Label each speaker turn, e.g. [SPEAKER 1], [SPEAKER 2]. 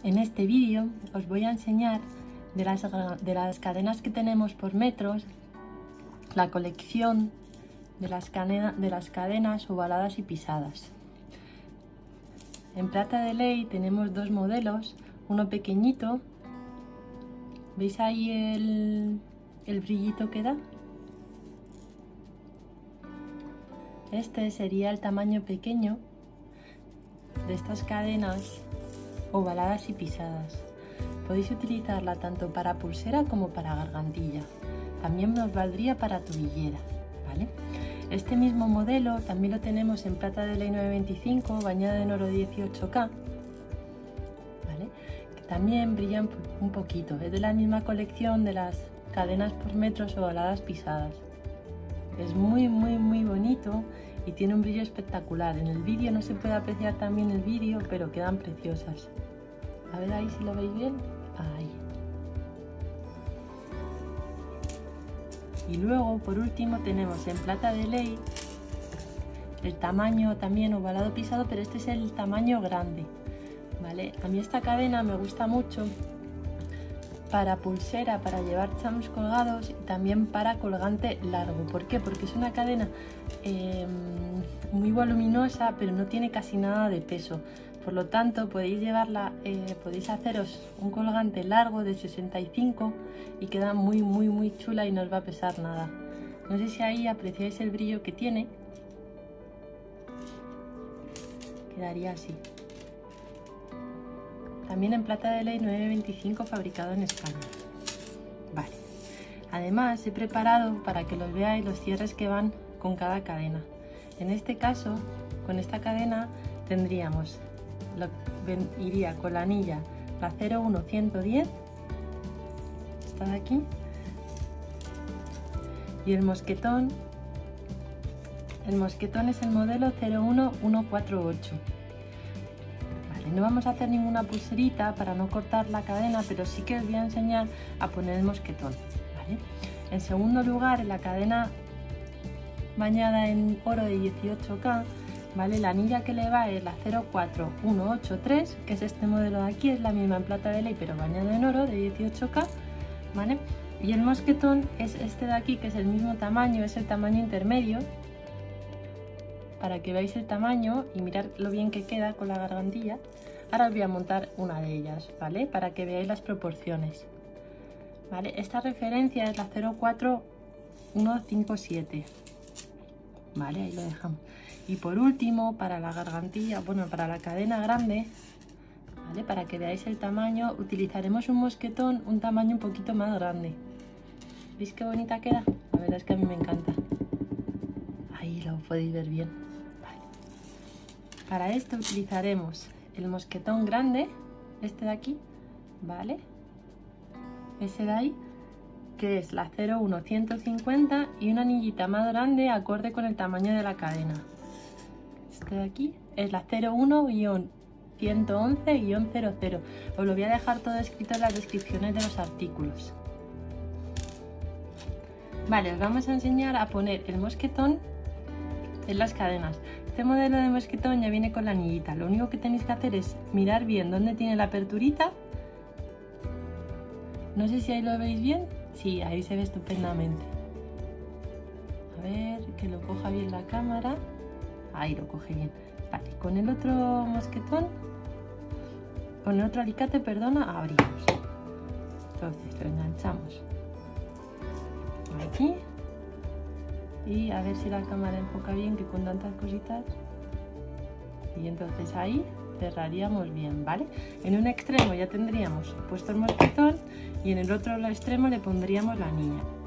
[SPEAKER 1] En este vídeo os voy a enseñar de las cadenas que tenemos por metros, la colección de las cadenas ovaladas y pisadas. En plata de ley tenemos dos modelos, uno pequeñito, ¿veis ahí el brillito que da? Este sería el tamaño pequeño de estas cadenas ovaladas y pisadas. Podéis utilizarla tanto para pulsera como para gargantilla. También nos valdría para tobillera, ¿vale? Este mismo modelo también lo tenemos en plata de ley 925, bañada en oro 18K, ¿vale? Que también brillan un poquito. Es de la misma colección de las cadenas por metros ovaladas pisadas. Es muy bonito y tiene un brillo espectacular. En el vídeo no se puede apreciar también el vídeo, pero quedan preciosas. A ver ahí si lo veis bien. Ahí. Y luego, por último, tenemos en plata de ley el tamaño también ovalado pisado, pero este es el tamaño grande, ¿vale? A mí esta cadena me gusta mucho para pulsera, para llevar charms colgados y también para colgante largo. ¿Por qué? Porque es una cadena muy voluminosa, pero no tiene casi nada de peso. Por lo tanto, podéis llevarla, podéis haceros un colgante largo de 65 y queda muy chula y no os va a pesar nada. No sé si ahí apreciáis el brillo que tiene. Quedaría así. También en plata de ley 925, fabricado en España. Vale. Además, he preparado para que los veáis los cierres que van con cada cadena. En este caso, con esta cadena tendríamos, iría con la anilla, la 01110, esta de aquí, y el mosquetón es el modelo 01148. No vamos a hacer ninguna pulserita para no cortar la cadena, pero sí que os voy a enseñar a poner el mosquetón, ¿vale? En segundo lugar, la cadena bañada en oro de 18K, ¿vale? La anilla que le va es la 04183, que es este modelo de aquí, es la misma en plata de ley, pero bañada en oro de 18K, ¿vale? Y el mosquetón es este de aquí, que es el mismo tamaño, es el tamaño intermedio, para que veáis el tamaño y mirad lo bien que queda con la gargantilla. Ahora os voy a montar una de ellas, ¿vale? Para que veáis las proporciones, ¿vale? Esta referencia es la 04157, ¿vale? Ahí lo dejamos. Y por último, para la gargantilla, bueno, para la cadena grande, ¿vale? Para que veáis el tamaño, utilizaremos un mosquetón, un tamaño un poquito más grande. ¿Veis qué bonita queda? La verdad es que a mí me encanta. Ahí lo podéis ver bien. Para esto utilizaremos el mosquetón grande, este de aquí, ¿vale? Ese de ahí, que es la 01150, y una anillita más grande acorde con el tamaño de la cadena. Este de aquí es la 01-111-00. Os lo voy a dejar todo escrito en las descripciones de los artículos. Vale, os vamos a enseñar a poner el mosquetón en las cadenas. Este modelo de mosquetón ya viene con la anillita. Lo único que tenéis que hacer es mirar bien dónde tiene la aperturita. No sé si ahí lo veis bien. Sí, ahí se ve estupendamente. A ver, que lo coja bien la cámara. Ahí lo coge bien. Vale, con el otro mosquetón, con el otro alicate, perdona, abrimos. Entonces lo enganchamos aquí. Y a ver si la cámara enfoca bien, que con tantas cositas. Y entonces ahí cerraríamos bien, ¿vale? En un extremo ya tendríamos puesto el mosquetón y en el otro extremo le pondríamos la anilla.